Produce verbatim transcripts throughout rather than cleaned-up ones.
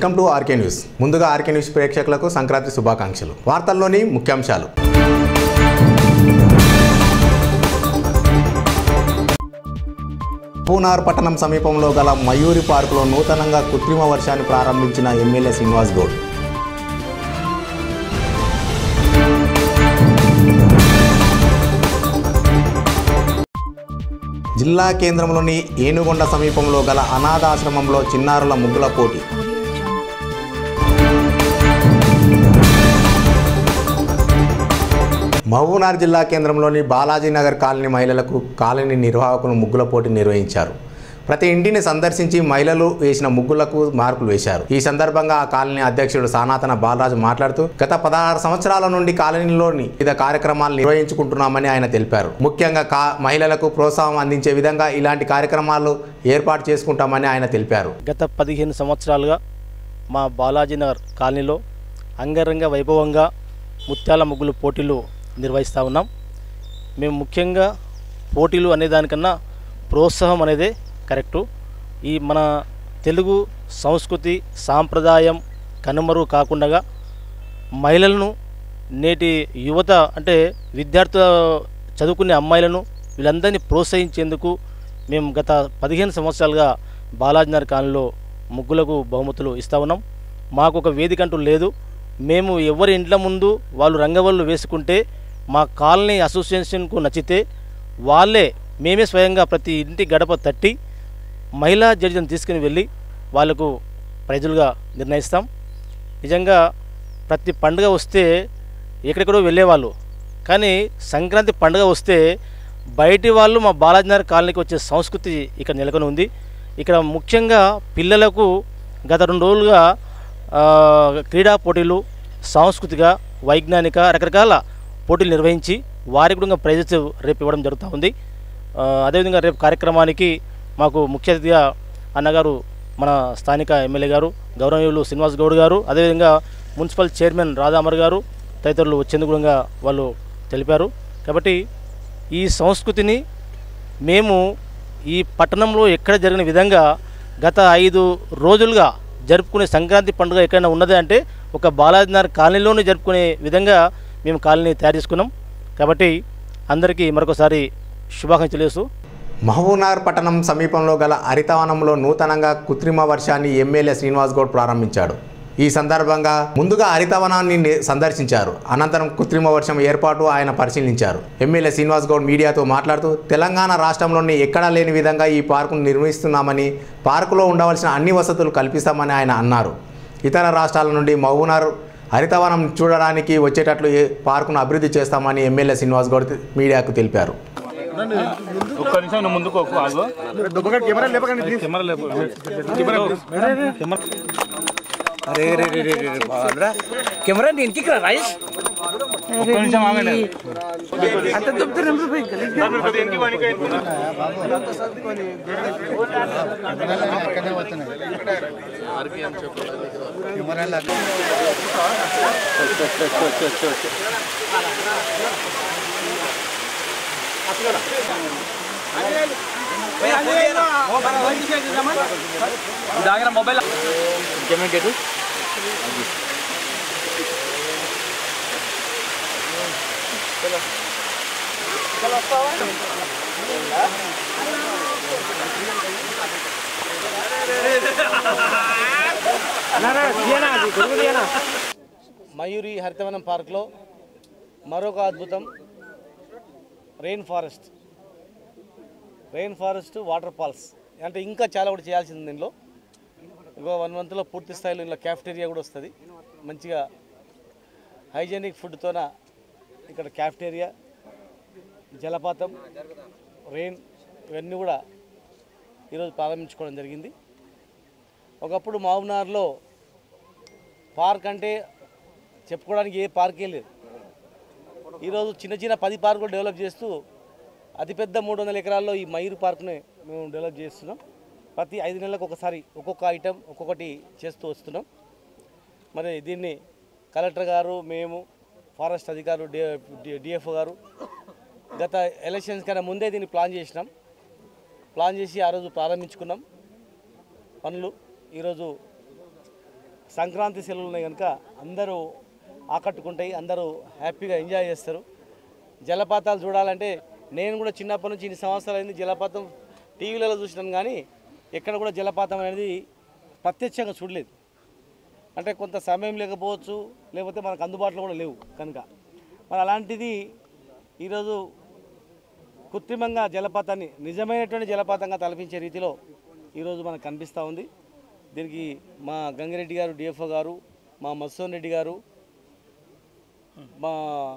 Welcome to RK news. ముందుగా RK news ప్రేక్షకులకు సంక్రాంతి శుభాకాంక్షలు. వార్తల్లోని ముఖ్యాంశాలు. పూనార్ పట్టణం సమీపంలో గల మయూరి పార్కులో నూతనంగా కృత్రిమ వర్షాన్ని ప్రారంభించిన ఎమ్మెల్యే శ్రీనివాస్ గౌడ్. జిల్లా కేంద్రంలోని ఏనుగొండ సమీపంలో గల అనాథాశ్రమంలో చిన్నారుల ముగ్గుల పోటీ. మహబూబ్నగర్ జిల్లా కేంద్రంలోని బాలాజీనగర్ కాలనీ మహిళలకు కాలనీ నిర్వాహకులు ముగ్గుల పోటీ నిర్వహించారు. ప్రతి ఇంటిని సందర్శించి మహిళలు వేసిన ముగ్గులకు మార్కులు వేశారు. ఈ సందర్భంగా ఆ కాలనీ అధ్యక్షుడు సానాతన బాలరాజు మాట్లాడుతూ గత పదహారు సంవత్సరాల నుండి కాలనీలోని వివిధ కార్యక్రమాలు నిర్వహించుకుంటున్నామని ఆయన తెలిపారు. ముఖ్యంగా కా మహిళలకు ప్రోత్సాహం అందించే విధంగా ఇలాంటి కార్యక్రమాలు ఏర్పాటు చేసుకుంటామని ఆయన తెలిపారు. గత పదిహేను సంవత్సరాలుగా మా బాలాజీనగర్ కాలనీలో అంగరంగ వైభవంగా ముత్యాల ముగ్గులు పోటీలు నిర్వహిస్తూ ఉన్నాం. మేము ముఖ్యంగా పోటీలు అనేదానికన్నా ప్రోత్సాహం అనేదే కరెక్టు. ఈ మన తెలుగు సంస్కృతి సాంప్రదాయం కనుమరు కాకుండా మహిళలను నేటి యువత అంటే విద్యార్థుల చదువుకునే అమ్మాయిలను వీళ్ళందరినీ ప్రోత్సహించేందుకు మేము గత పదిహేను సంవత్సరాలుగా బాలాజీనగర్ కాలనీలో ముగ్గులకు బహుమతులు ఇస్తూ ఉన్నాం. మాకు ఒక వేదిక అంటూ లేదు. మేము ఎవరి ఇంట్ల ముందు వాళ్ళు రంగవల్లు వేసుకుంటే మా కాలనీ అసోసియేషన్కు నచ్చితే వాళ్ళే మేమే స్వయంగా ప్రతి ఇంటి గడప తట్టి మహిళా జడ్జిని తీసుకుని వెళ్ళి వాళ్ళకు ప్రైజులుగా నిర్ణయిస్తాం. నిజంగా ప్రతి పండుగ వస్తే ఎక్కడెక్కడో వెళ్ళేవాళ్ళు, కానీ సంక్రాంతి పండుగ వస్తే బయటి వాళ్ళు మా బాలాజీనగర్ కాలనీకి వచ్చే సంస్కృతి ఇక్కడ నెలకొని ఉంది. ఇక్కడ ముఖ్యంగా పిల్లలకు గత రెండు రోజులుగా క్రీడా పోటీలు, సాంస్కృతిక, వైజ్ఞానిక రకరకాల పోటీలు నిర్వహించి వారికి కూడా ప్రైజెస్ రేపు ఇవ్వడం జరుగుతూ ఉంది. అదేవిధంగా రేపు కార్యక్రమానికి మాకు ముఖ్య అతిథిగా అన్నగారు మన స్థానిక ఎమ్మెల్యే గారు గౌరవనీయులు శ్రీనివాస్ గౌడ్ గారు, అదేవిధంగా మున్సిపల్ చైర్మన్ రాధామర్ గారు తదితరులు వచ్చేందుకు కూడా వాళ్ళు తెలిపారు. కాబట్టి ఈ సంస్కృతిని మేము ఈ పట్టణంలో ఎక్కడ జరిగిన విధంగా గత ఐదు రోజులుగా జరుపుకునే సంక్రాంతి పండుగ ఎక్కడైనా ఉన్నది అంటే ఒక బాలాజీనగర్ కాలనీలోనే జరుపుకునే విధంగా మేము కాలనీ తయారు చేసుకున్నాం. కాబట్టి అందరికీ మరొకసారి శుభాకాంక్షలు చేస్తూ మహబూబ్నగర్ పట్టణం సమీపంలో గల హరితవనంలో నూతనంగా కృత్రిమ వర్షాన్ని ఎమ్మెల్యే శ్రీనివాస్ గౌడ్ ప్రారంభించాడు. ఈ సందర్భంగా ముందుగా హరితవనాన్ని సందర్శించారు. అనంతరం కృత్రిమ వర్షం ఏర్పాటు ఆయన పరిశీలించారు. ఎమ్మెల్యే శ్రీనివాస్ గౌడ్ మీడియాతో మాట్లాడుతూ తెలంగాణ రాష్ట్రంలోని ఎక్కడా లేని విధంగా ఈ పార్కును నిర్మిస్తున్నామని, పార్కులో ఉండవలసిన అన్ని వసతులు కల్పిస్తామని ఆయన అన్నారు. ఇతర రాష్ట్రాల నుండి మహబూబ్నగర్ హరితవనం చూడడానికి వచ్చేటట్లు పార్కును అభివృద్ధి చేస్తామని ఎమ్మెల్యే శ్రీనివాస్ గౌడ్ మీడియాకు తెలిపారు. కెమెరా దీనికి రైస్ మొబైల్ మయూరి హరితవనం పార్క్లో మరొక అద్భుతం rainforest rainforest waterfalls అంటే ఇంకా చాలా కూడా చేయాల్సింది. దీనిలో ఇంకో వన్ మంత్లో పూర్తి స్థాయిలో ఇంట్లో క్యాఫ్టేరియా కూడా వస్తుంది. మంచిగా హైజెనిక్ ఫుడ్తోన ఇక్కడ క్యాఫ్టేరియా, జలపాతం, రెయిన్ ఇవన్నీ కూడా ఈరోజు ప్రారంభించుకోవడం జరిగింది. ఒకప్పుడు మహబూబ్నగర్లో పార్క్ అంటే చెప్పుకోవడానికి ఏ పార్కే లేదు. ఈరోజు చిన్న చిన్న పది పార్కులు డెవలప్ చేస్తూ అతిపెద్ద మూడు వందల ఎకరాల్లో ఈ మయూరి పార్క్ని మేము డెవలప్ చేస్తున్నాం. ప్రతి ఐదు నెలలకు ఒకసారి ఒక్కొక్క ఐటెం ఒక్కొక్కటి చేస్తూ వస్తున్నాం. మరి దీన్ని కలెక్టర్ గారు, మేము, ఫారెస్ట్ అధికారులు, డిఎఫ్ఓ గారు గత ఎలక్షన్స్ కన్నా ముందే దీన్ని ప్లాన్ చేసినాం. ప్లాన్ చేసి ఆ రోజు ప్రారంభించుకున్నాం పనులు. ఈరోజు సంక్రాంతి సెలవులు ఉన్నాయి కనుక అందరూ ఆకట్టుకుంటాయి, అందరూ హ్యాపీగా ఎంజాయ్ చేస్తారు. జలపాతాలు చూడాలంటే నేను కూడా చిన్నప్పటి నుంచి ఇన్ని సంవత్సరాలు అయింది జలపాతం టీవీలలో చూసినాను, కానీ ఎక్కడ కూడా జలపాతం అనేది ప్రత్యక్షంగా చూడలేదు. అంటే కొంత సమయం లేకపోవచ్చు, లేకపోతే మనకు అందుబాటులో కూడా లేవు కనుక. మరి అలాంటిది ఈరోజు కృత్రిమంగా జలపాతాన్ని నిజమైనటువంటి జలపాతంగా తలపించే రీతిలో ఈరోజు మనకు కనిపిస్తూ ఉంది. దీనికి మా గంగిరెడ్డి గారు డిఎఫ్ఓ గారు, మా మత్స్సోన్ రెడ్డి గారు, మా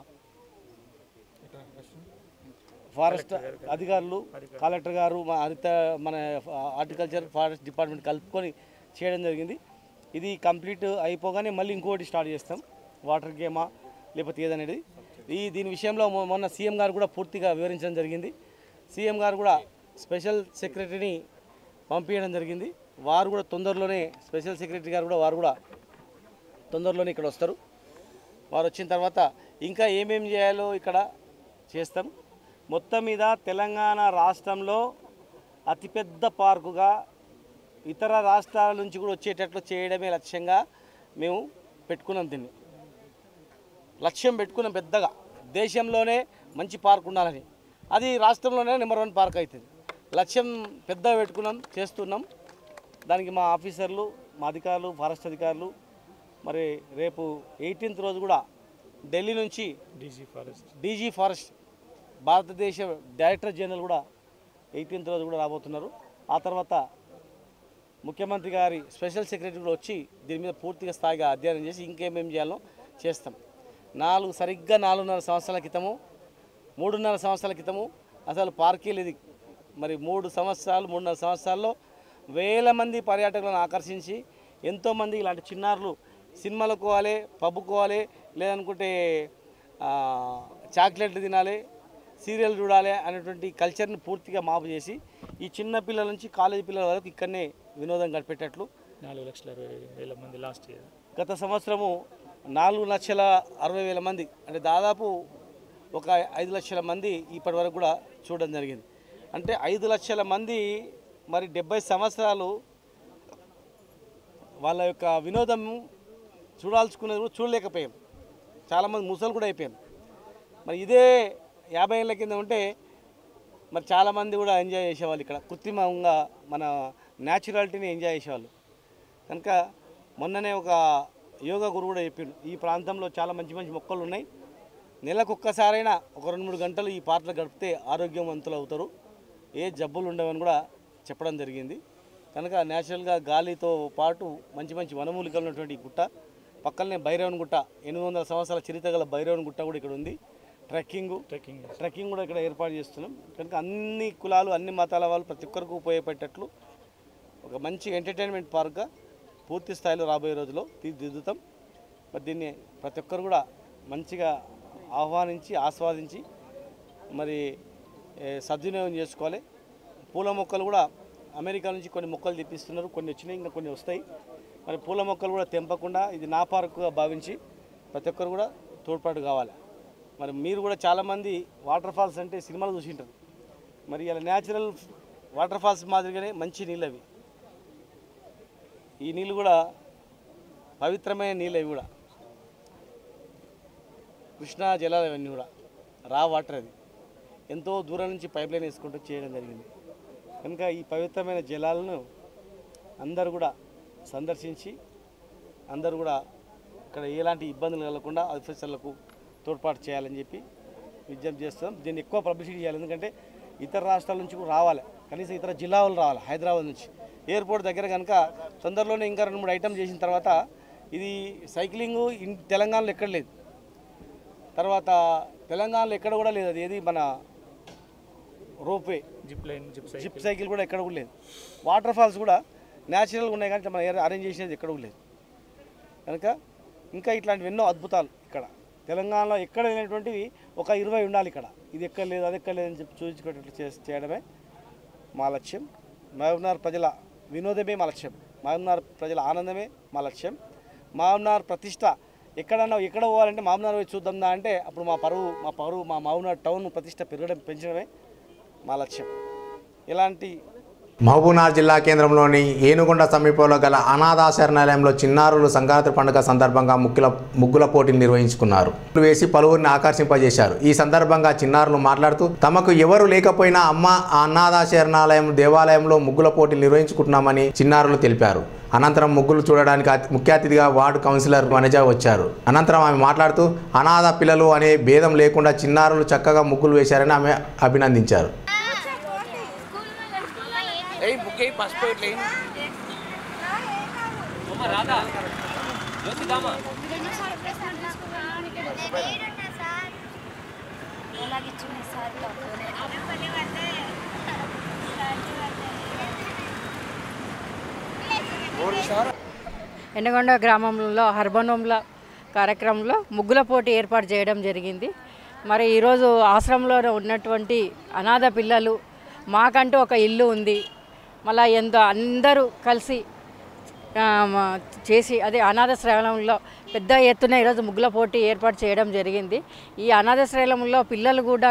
ఫారెస్ట్ అధికారులు, కలెక్టర్ గారు, మా హరిత మన హార్టికల్చర్ ఫారెస్ట్ డిపార్ట్మెంట్ కలుపుకొని చేయడం జరిగింది. ఇది కంప్లీట్ అయిపోగానే మళ్ళీ ఇంకోటి స్టార్ట్ చేస్తాం, వాటర్ గేమా లేకపోతే ఏదనేది. ఈ దీని విషయంలో మొన్న సీఎం గారు కూడా పూర్తిగా వివరించడం జరిగింది. సీఎం గారు కూడా స్పెషల్ సెక్రటరీని పంపించడం జరిగింది. వారు కూడా తొందరలోనే స్పెషల్ సెక్రటరీ గారు కూడా వారు కూడా తొందరలోనే ఇక్కడ వస్తారు. వారు వచ్చిన తర్వాత ఇంకా ఏమేమి చేయాలో ఇక్కడ చేస్తాం. మొత్తం మీద తెలంగాణ రాష్ట్రంలో అతిపెద్ద పార్కుగా ఇతర రాష్ట్రాల నుంచి కూడా వచ్చేటట్లు చేయడమే లక్ష్యంగా మేము పెట్టుకున్నాం. దీన్ని లక్ష్యం పెట్టుకున్నాం పెద్దగా, దేశంలోనే మంచి పార్క్ ఉండాలని. అది రాష్ట్రంలోనే నెంబర్ వన్ పార్క్ అవుతుంది. లక్ష్యం పెద్దగా పెట్టుకున్నాం, చేస్తున్నాం. దానికి మా ఆఫీసర్లు, మా అధికారులు, ఫారెస్ట్ అధికారులు మరి రేపు ఎయిటీన్త్ రోజు కూడా ఢిల్లీ నుంచి డీజీ ఫారెస్ట్ డీజీ ఫారెస్ట్ భారతదేశ డైరెక్టర్ జనరల్ కూడా ఎయిటీన్త్ రోజు కూడా రాబోతున్నారు. ఆ తర్వాత ముఖ్యమంత్రి గారి స్పెషల్ సెక్రటరీ కూడా వచ్చి దీని మీద పూర్తిగా స్థాయిగా అధ్యయనం చేసి ఇంకేమేం చేయాలో చేస్తాం. నాలుగు సరిగ్గా నాలుగున్నర సంవత్సరాల క్రితము మూడున్నర సంవత్సరాల క్రితము అసలు పార్కే లేదు. మరి మూడు సంవత్సరాలు మూడున్నర సంవత్సరాల్లో వేల మంది పర్యాటకులను ఆకర్షించి ఎంతోమంది ఇలాంటి చిన్నారులు సినిమాలకు పోవాలి, పబ్బుకోవాలి, లేదనుకుంటే చాక్లెట్లు తినాలి, సీరియల్ చూడాలి అనేటువంటి కల్చర్ని పూర్తిగా మాపు చేసి ఈ చిన్న పిల్లల నుంచి కాలేజీ పిల్లల వరకు ఇక్కడనే వినోదం గడిపేటట్లు నాలుగు లక్షల అరవై వేల మంది లాస్ట్ ఇయర్ గత సంవత్సరము నాలుగు లక్షల అరవై వేల మంది అంటే దాదాపు ఒక ఐదు లక్షల మంది ఇప్పటి వరకు కూడా చూడడం జరిగింది. అంటే ఐదు లక్షల మంది మరి డెబ్బై సంవత్సరాలు వాళ్ళ యొక్క వినోదం చూడాల్చుకునేది కూడా చూడలేకపోయాం. చాలామంది ముసలు కూడా అయిపోయాం. మరి ఇదే యాభై ఏళ్ళ కింద ఉంటే మరి చాలామంది కూడా ఎంజాయ్ చేసేవాళ్ళు, ఇక్కడ కృత్రిమంగా మన న్యాచురాలిటీని ఎంజాయ్ చేసేవాళ్ళు. కనుక మొన్ననే ఒక యోగా గురువు కూడా చెప్పిండు, ఈ ప్రాంతంలో చాలా మంచి మంచి మొక్కలు ఉన్నాయి, నెలకు ఒక్కసారైనా ఒక రెండు మూడు గంటలు ఈ పార్కులో గడిపితే ఆరోగ్యవంతులు అవుతారు, ఏ జబ్బులు ఉండవని కూడా చెప్పడం జరిగింది. కనుక న్యాచురల్గా గాలితో పాటు మంచి మంచి వనమూలికలు ఉన్నటువంటి గుట్ట పక్కనే భైరవన్ గుట్ట, ఎనిమిది వందల సంవత్సరాల చరిత్ర గల భైరవన్ గుట్ట కూడా ఇక్కడ ఉంది. ట్రెక్కింగ్ ట్రెక్కింగ్ ట్రెక్కింగ్ కూడా ఇక్కడ ఏర్పాటు చేస్తున్నాం. కనుక అన్ని కులాలు అన్ని మతాల వాళ్ళు ప్రతి ఒక్కరికి ఉపయోగపడేటట్లు ఒక మంచి ఎంటర్టైన్మెంట్ పార్క్గా పూర్తి స్థాయిలో రాబోయే రోజుల్లో తీర్చిదిద్దుతాం. మరి దీన్ని ప్రతి ఒక్కరు కూడా మంచిగా ఆహ్వానించి ఆస్వాదించి మరి సద్వినియోగం చేసుకోవాలి. పూల మొక్కలు కూడా అమెరికా నుంచి కొన్ని మొక్కలు తెప్పిస్తున్నారు, కొన్ని వచ్చినాయి, ఇంకా కొన్ని వస్తాయి. మరి పూల మొక్కలు కూడా తెంపకుండా ఇది నా పార్కుగా భావించి ప్రతి ఒక్కరు కూడా తోడ్పాటు కావాలి. మరి మీరు కూడా చాలామంది వాటర్ ఫాల్స్ అంటే సినిమాలు చూసింటారు, మరి ఇలా న్యాచురల్ వాటర్ ఫాల్స్ మాదిరిగానే మంచి నీళ్ళు అవి. ఈ నీళ్ళు కూడా పవిత్రమైన నీళ్ళు అవి కూడా, కృష్ణా జలాలు అవన్నీ కూడా రా వాటర్. అది ఎంతో దూరం నుంచి పైప్ లైన్ వేసుకుంటూ చేయడం జరిగింది. కనుక ఈ పవిత్రమైన జలాలను అందరూ కూడా సందర్శించి అందరూ కూడా ఇక్కడ ఎలాంటి ఇబ్బందులు కలగకుండా ఆఫీసర్లకు తోడ్పాటు చేయాలని చెప్పి విజ్ఞప్తి చేస్తాం. దీన్ని ఎక్కువ పబ్లిసిటీ చేయాలి, ఎందుకంటే ఇతర రాష్ట్రాల నుంచి కూడా రావాలి, కనీసం ఇతర జిల్లా వాళ్ళు రావాలి. హైదరాబాద్ నుంచి ఎయిర్పోర్ట్ దగ్గర కనుక తొందరలోనే ఇంకా రెండు మూడు ఐటమ్ చేసిన తర్వాత ఇది సైక్లింగు ఇన్ తెలంగాణలో ఎక్కడ లేదు, తర్వాత తెలంగాణలో ఎక్కడ కూడా లేదు. అది ఏది మన ropeway zip line zip cycle zip cycle కూడా ఎక్కడ కూడా లేదు. వాటర్ ఫాల్స్ కూడా న్యాచురల్గా ఉన్నాయి, కానీ మనం అరేంజ్ చేసేది ఎక్కడ కూడా లేదు. కనుక ఇంకా ఇట్లాంటివి ఎన్నో అద్భుతాలు ఇక్కడ తెలంగాణలో ఎక్కడ లేనటువంటివి ఒక ఇరవై ఉండాలి ఇక్కడ. ఇది ఎక్కడ లేదు అది ఎక్కడ లేదని చెప్పి చూపించుకునేటట్లు చేయడమే మా లక్ష్యం. మహబూబ్నగర్ ప్రజల వినోదమే మా లక్ష్యం, మహబూబ్నగర్ ప్రజల ఆనందమే మా లక్ష్యం. మహబూబ్నగర్ ప్రతిష్ట ఎక్కడన్నా ఎక్కడ పోవాలంటే మహబూబ్నగర్ పోయి చూద్దాందా అంటే అప్పుడు మా పరువు మా పరువు మా మహబూబ్నగర్ టౌన్ ప్రతిష్ట పెరగడం పెంచడమే మా లక్ష్యం. ఇలాంటి మహబూబ్నగర్ జిల్లా కేంద్రంలోని ఏనుగొండ సమీపంలో గల అనాథాశరణాలయంలో చిన్నారులు సంక్రాంతి పండుగ సందర్భంగా ముగ్గుల ముగ్గుల పోటీలు నిర్వహించుకున్నారు. వేసి పలువురిని ఆకర్షింపజేశారు. ఈ సందర్భంగా చిన్నారులు మాట్లాడుతూ తమకు ఎవరు లేకపోయినా అమ్మ అనాథాశరణాలయం దేవాలయంలో ముగ్గుల పోటీలు నిర్వహించుకుంటున్నామని చిన్నారులు తెలిపారు. అనంతరం ముగ్గులు చూడడానికి ముఖ్య అతిథిగా వార్డు కౌన్సిలర్ వనజ వచ్చారు. అనంతరం ఆమె మాట్లాడుతూ అనాథ పిల్లలు అనే భేదం లేకుండా చిన్నారులు చక్కగా ముగ్గులు వేశారని ఆమె అభినందించారు. ఎన్నగొండ గ్రామంలో అర్బన్ హోమ్ల కార్యక్రమంలో ముగ్గుల పోటీ ఏర్పాటు చేయడం జరిగింది. మరి ఈరోజు ఆశ్రమంలో ఉన్నటువంటి అనాథ పిల్లలు మాకంటూ ఒక ఇల్లు ఉంది, మళ్ళీ ఎంతో అందరూ కలిసి చేసి అదే అనాథాశ్రయంలో పెద్ద ఎత్తున ఈరోజు ముగ్గుల పోటీ ఏర్పాటు చేయడం జరిగింది. ఈ అనాథాశ్రయంలో పిల్లలు కూడా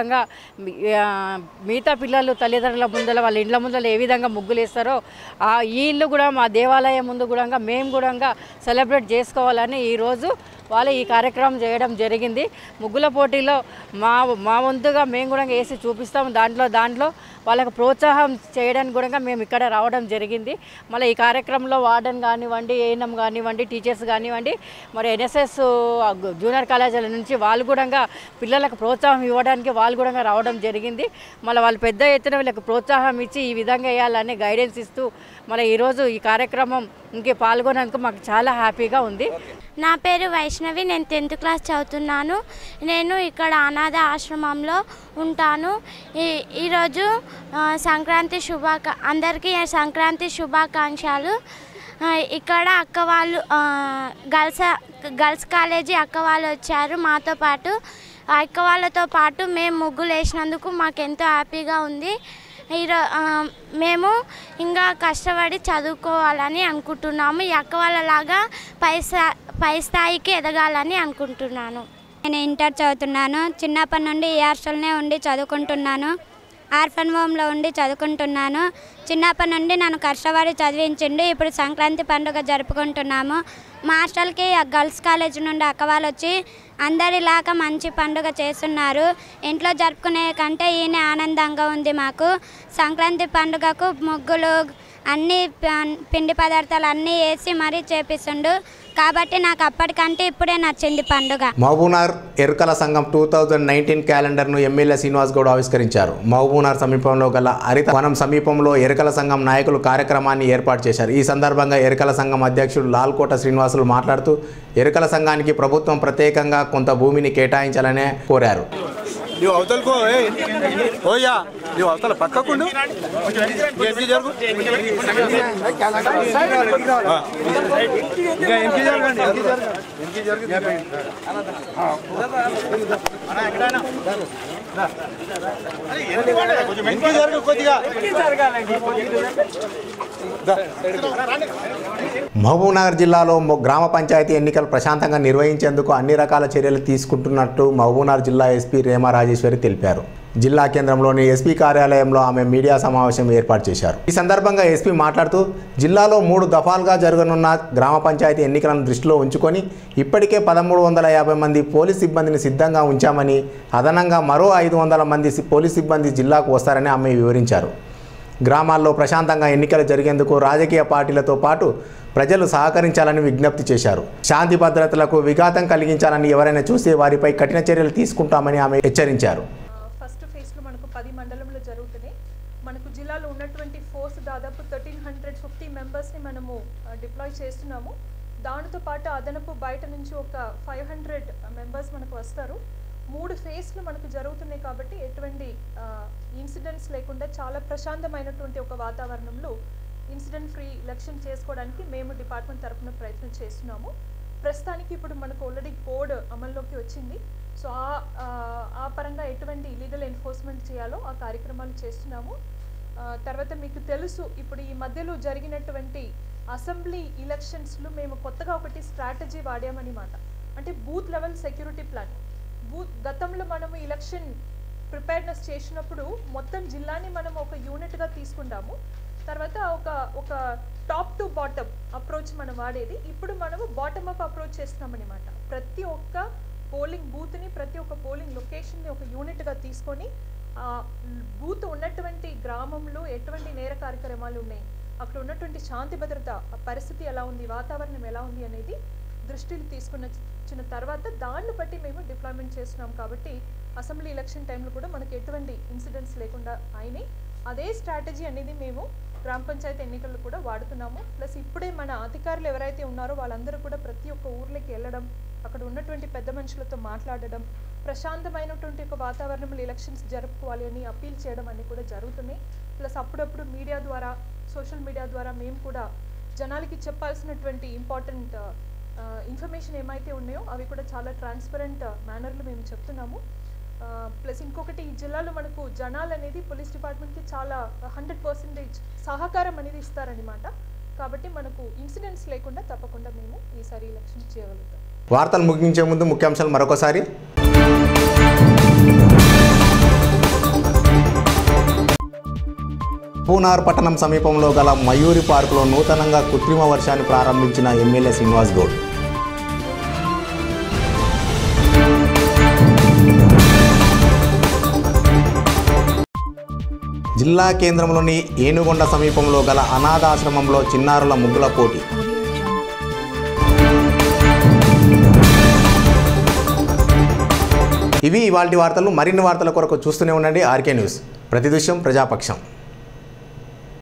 మిగతా పిల్లలు తల్లిదండ్రుల ముందర వాళ్ళ ఇండ్ల ముందర ఏ విధంగా ముగ్గులు వేస్తారో ఆ ఈ ఇల్లు కూడా మా దేవాలయం ముందు కూడా మేము కూడా సెలబ్రేట్ చేసుకోవాలని ఈరోజు వాళ్ళు ఈ కార్యక్రమం చేయడం జరిగింది. ముగ్గుల పోటీలో మా మా వంతుగా మేము కూడా వేసి చూపిస్తాము. దాంట్లో దాంట్లో వాళ్ళకు ప్రోత్సాహం చేయడానికి కూడా మేము ఇక్కడ రావడం జరిగింది. మళ్ళీ ఈ కార్యక్రమంలో వార్డెన్ కానివ్వండి, ఏఎన్ఎం కానివ్వండి, టీచర్స్ కానివ్వండి, మరి ఎన్ఎస్ఎస్ జూనియర్ కాలేజీల నుంచి వాళ్ళు కూడా పిల్లలకు ప్రోత్సాహం ఇవ్వడానికి వాళ్ళు కూడా రావడం జరిగింది. మళ్ళీ వాళ్ళు పెద్ద ఎత్తున వీళ్ళకి ప్రోత్సాహం ఇచ్చి ఈ విధంగా వేయాలని గైడెన్స్ ఇస్తూ మళ్ళీ ఈరోజు ఈ కార్యక్రమం ఇంకే పాల్గొనేందుకు మాకు చాలా హ్యాపీగా ఉంది. నా పేరు వైష్ణవి, నేను టెన్త్ క్లాస్ చదువుతున్నాను. నేను ఇక్కడ అనాథ ఆశ్రమంలో ఉంటాను. ఈ ఈరోజు సంక్రాంతి శుభాకా అందరికీ సంక్రాంతి శుభాకాంక్షలు. ఇక్కడ అక్క వాళ్ళు గర్ల్స్ గర్ల్స్ కాలేజీ అక్క వాళ్ళు వచ్చారు మాతో పాటు. అక్క వాళ్ళతో పాటు మేము ముగ్గులు వేసినందుకు మాకు ఎంతో హ్యాపీగా ఉంది. ఈరో మేము ఇంకా కష్టపడి చదువుకోవాలని అనుకుంటున్నాము. ఈ అక్క వాళ్ళలాగా పై పై స్థాయికి ఎదగాలని అనుకుంటున్నాను. నేను ఇంటర్ చదువుతున్నాను. చిన్నప్పటి నుండి ఈ హాస్టల్నే ఉండి చదువుకుంటున్నాను. ఆర్ఫన్ హోమ్లో ఉండి చదువుకుంటున్నాను. చిన్నప్పటి నుండి నన్ను కష్టపడి చదివించిండు. ఇప్పుడు సంక్రాంతి పండుగ జరుపుకుంటున్నాము. మా హాస్టల్కి గర్ల్స్ కాలేజ్ నుండి అక్క వాళ్ళు వచ్చి అందరిలాగా మంచి పండుగ చేస్తున్నారు. ఇంట్లో జరుపుకునే కంటే ఈయన ఆనందంగా ఉంది మాకు. సంక్రాంతి పండుగకు ముగ్గులు అన్నీ పిండి పదార్థాలు అన్నీ వేసి మరీ చేపిస్తుండు. కాబట్టి నాకు అప్పటికంటే ఇప్పుడే నచ్చింది పండుగ. మహబూబ్నగర్ ఎరుకల సంఘం టూ థౌజండ్ నైన్టీన్ క్యాలెండర్ను ఎమ్మెల్యే శ్రీనివాస్ గౌడ్ ఆవిష్కరించారు. మహబూబ్నగర్ సమీపంలో గల హరిత వనం సమీపంలో ఎరుకల సంఘం నాయకులు కార్యక్రమాన్ని ఏర్పాటు చేశారు. ఈ సందర్భంగా ఎరుకల సంఘం అధ్యక్షుడు లాల్కోట శ్రీనివాసులు మాట్లాడుతూ ఎరుకల సంఘానికి ప్రభుత్వం ప్రత్యేకంగా కొంత భూమిని కేటాయించాలనే కోరారు. నువ్వు అవతలకు ఓయా నువ్వు అవతల పక్కకుండు ఎంపీ జరుగు ఎంపీ జరగండి ఎంపీ జరుగు ఎంపీ జరుగు కొద్దిగా. మహబూబ్నగర్ జిల్లాలో గ్రామ పంచాయతీ ఎన్నికలు ప్రశాంతంగా నిర్వహించేందుకు అన్ని రకాల చర్యలు తీసుకుంటున్నట్టు మహబూబ్నగర్ జిల్లా ఎస్పీ రేమా రాజేశ్వరి తెలిపారు. జిల్లా కేంద్రంలోని ఎస్పీ కార్యాలయంలో ఆమె మీడియా సమావేశం ఏర్పాటు చేశారు. ఈ సందర్భంగా ఎస్పీ మాట్లాడుతూ జిల్లాలో మూడు దఫాలుగా జరగనున్న గ్రామ పంచాయతీ ఎన్నికలను దృష్టిలో ఉంచుకొని ఇప్పటికే పదమూడు వందల యాభై మంది పోలీస్ సిబ్బందిని సిద్ధంగా ఉంచామని, అదనంగా మరో ఐదు వందల మంది పోలీస్ సిబ్బంది జిల్లాకు వస్తారని ఆమె వివరించారు. గ్రామాల్లో ప్రశాంతంగా ఎన్నికలు జరిగేందుకు రాజకీయ పార్టీలతో పాటు ప్రజలు సహకరించాలని విజ్ఞప్తి చేశారు. శాంతి భద్రతలకు విఘాతం కలిగించాలని ఎవరైనా చూస్తే వారిపై కఠిన చర్యలు తీసుకుంటామని ఆమె హెచ్చరించారు. ఫస్ట్ ఫేజ్లో మనకు పది మండలంలో జరుగుతున్నాయి. మనకు జిల్లాలో ఉన్నటువంటి ఫోర్స్ దాదాపు థర్టీన్ హండ్రెడ్ ఫిఫ్టీ మెంబర్స్ని మనము డిప్లాయ్ చేస్తున్నాము. దానితో పాటు అదనపు బయట నుంచి ఒక ఫైవ్ హండ్రెడ్ మెంబర్స్ మనకు వస్తారు. మూడు ఫేజ్లు మనకు జరుగుతున్నాయి కాబట్టి ఎటువంటి ఇన్సిడెంట్స్ లేకుండా చాలా ప్రశాంతమైనటువంటి ఒక వాతావరణంలో ఇన్సిడెంట్ ఫ్రీ ఎలక్షన్ చేసుకోవడానికి మేము డిపార్ట్మెంట్ తరఫున ప్రయత్నం చేస్తున్నాము. ప్రస్తుతానికి ఇప్పుడు మనకు ఆల్రెడీ కోడ్ అమల్లోకి వచ్చింది. సో ఆ పరంగా ఎటువంటి ఇల్లీగల్ ఎన్ఫోర్స్మెంట్ చేయాలో ఆ కార్యక్రమాలు చేస్తున్నాము. తర్వాత మీకు తెలుసు ఇప్పుడు ఈ మధ్యలో జరిగినటువంటి అసెంబ్లీ ఎలక్షన్స్లో మేము కొత్తగా ఒకటి స్ట్రాటజీ వాడామని మాట, అంటే booth level security plan. Booth గతంలో మనము ఎలక్షన్ ప్రిపేర్నెస్ చేసినప్పుడు మొత్తం జిల్లాని మనం ఒక యూనిట్గా తీసుకుంటాము. తర్వాత ఒక ఒక టాప్ టు బాటమ్ అప్రోచ్ మనం వాడేది. ఇప్పుడు మనము బాటమ్ అప్ అప్రోచ్ చేస్తున్నాం అనమాట. ప్రతి ఒక్క పోలింగ్ బూత్ని, ప్రతి ఒక్క పోలింగ్ లొకేషన్ని ఒక యూనిట్గా తీసుకొని బూత్ ఉన్నటువంటి గ్రామంలో ఎటువంటి నేర కార్యక్రమాలు ఉన్నాయి, అక్కడ ఉన్నటువంటి శాంతి భద్రత పరిస్థితి ఎలా ఉంది, వాతావరణం ఎలా ఉంది అనేది దృష్టిని తీసుకున్న వచ్చిన తర్వాత దాన్ని బట్టి మేము డిప్లాయ్మెంట్ చేస్తున్నాం. కాబట్టి అసెంబ్లీ ఎలక్షన్ టైంలో కూడా మనకి ఎటువంటి ఇన్సిడెంట్స్ లేకుండా అయినాయి. అదే స్ట్రాటజీ అనేది మేము గ్రామ పంచాయతీ ఎన్నికల్లో కూడా వాడుతున్నాము. ప్లస్ ఇప్పుడే మన అధికారులు ఎవరైతే ఉన్నారో వాళ్ళందరూ కూడా ప్రతి ఒక్క ఊర్లోకి వెళ్ళడం, అక్కడ ఉన్నటువంటి పెద్ద మనుషులతో మాట్లాడడం, ప్రశాంతమైనటువంటి ఒక వాతావరణంలో ఎలక్షన్స్ జరుపుకోవాలి అని అప్పీల్ చేయడం అన్నీ కూడా జరుగుతున్నాయి. ప్లస్ అప్పుడప్పుడు మీడియా ద్వారా, సోషల్ మీడియా ద్వారా మేము కూడా జనాలకి చెప్పాల్సినటువంటి ఇంపార్టెంట్ ఇన్ఫర్మేషన్ ఏమైతే ఉన్నాయో అవి కూడా చాలా ట్రాన్స్పరెంట్ మేనర్లో మేము చెప్తున్నాము. ప్లస్ ఇంకొకటి, ఈ జిల్లాలో మనకు జనాలు అనేది పోలీస్ డిపార్ట్మెంట్కి చాలా హండ్రెడ్ పర్సెంటేజ్ సహకారం అనేది ఇస్తారనమాట. కాబట్టి మనకు ఇన్సిడెంట్స్ లేకుండా తప్పకుండా మేము ఈసారి ఎలక్షన్ చేయగలుగుతాం. వార్తలు ముగించే ముందు ముఖ్యాంశాలు మరొకసారి. పూనార్ పట్టణం సమీపంలో గల మయూరి పార్కులో నూతనంగా కృత్రిమ వర్షాన్ని ప్రారంభించిన ఎమ్మెల్యే శ్రీనివాస్ గౌడ్. జిల్లా కేంద్రంలోని ఏనుగొండ సమీపంలో గల అనాథాశ్రమంలో చిన్నారుల ముగ్గుల పోటీ. ఇవి ఇవాల్టి వార్తలు. మరిన్ని వార్తల కొరకు చూస్తూనే ఉండండి ఆర్కే న్యూస్, ప్రతి దృశ్యం ప్రజాపక్షం.